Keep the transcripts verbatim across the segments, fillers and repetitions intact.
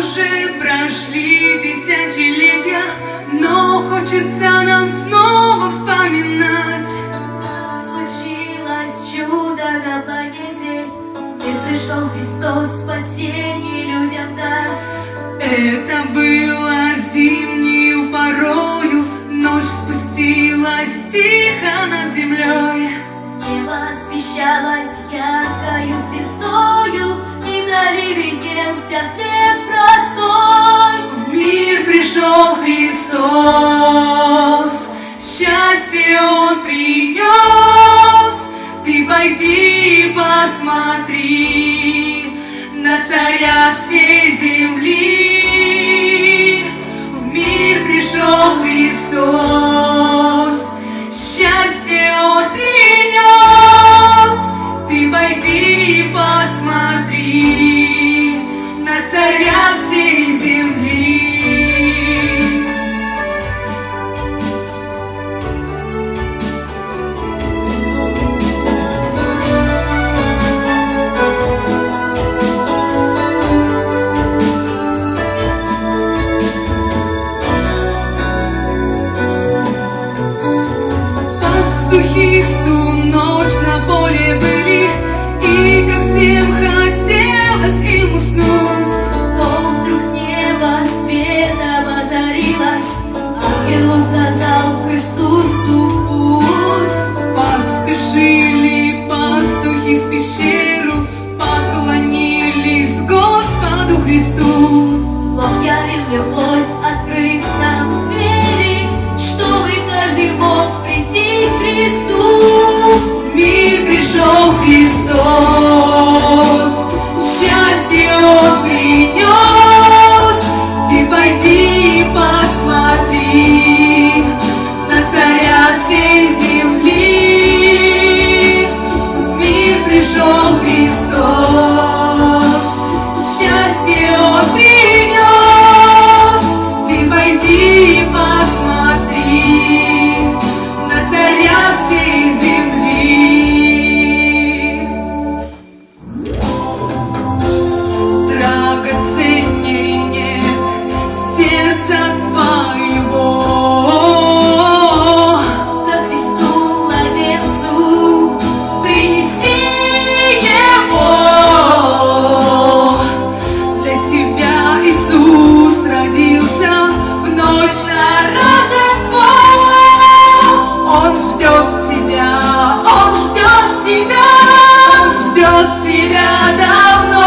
уже прошли тысячелетия, но хочется нам снова вспоминать. Случилось чудо на планете, где пришел Христос спасение людям дать. Это было зимнюю порою, ночь спустилась тихо над землей. Небо освещалось яркою звездою, и вдали виднелся хлеб простой. В мир пришел Христос, счастье Он принес. Ты пойди и посмотри на царя всей земли. В мир пришел Христос, счастье Он принес. Ты пойди и посмотри на царя всей земли. Пастухи в ту ночь на поле были, и ко всем хотелось им уснуть. Но вдруг небо светом озарилось, ангел указал к Иисусу путь. Поспешили пастухи в пещеру, поклонились Господу Христу. Бог явил любовь, открыв нам двери, чтобы каждый мог прийти к Христу. В мир пришел Христос, счастье Он принес. Ты пойди и посмотри на царя всей земли. В мир пришел Христос, счастье Он принес. Ты пойди и посмотри на царя всей земли. Драгоценней нет сердца твоего. Ко Христу младенцу Принеси его. Для тебя Иисус родился в ночь на Рождество. Он ждет тебя, Он ждет тебя, Он ждет тебя давно.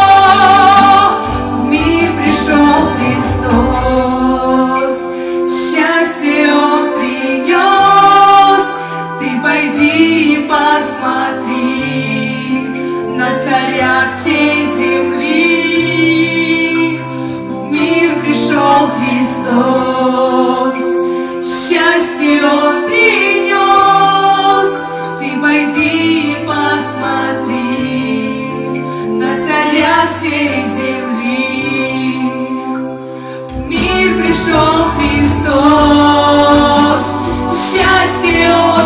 В мир пришел Христос, счастье Он принес. Ты пойди и посмотри на царя всей земли. В мир пришел Христос, счастье Он принес. Ты пойди и посмотри на царя всей земли. В мир пришел Христос, счастье Он